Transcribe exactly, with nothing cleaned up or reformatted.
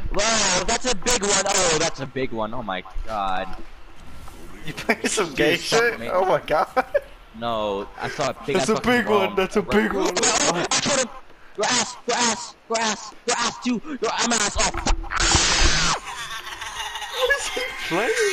Wow, that's a big one. Oh, that's a big one. Oh my god. You playing some gay Dude, stop shit? me. Oh my god. No, I saw a big That's ass a big one. That's a big one. Oh, I killed him. Your ass, your ass, your ass, your ass too. Your I'm ass. Oh. What is he playing?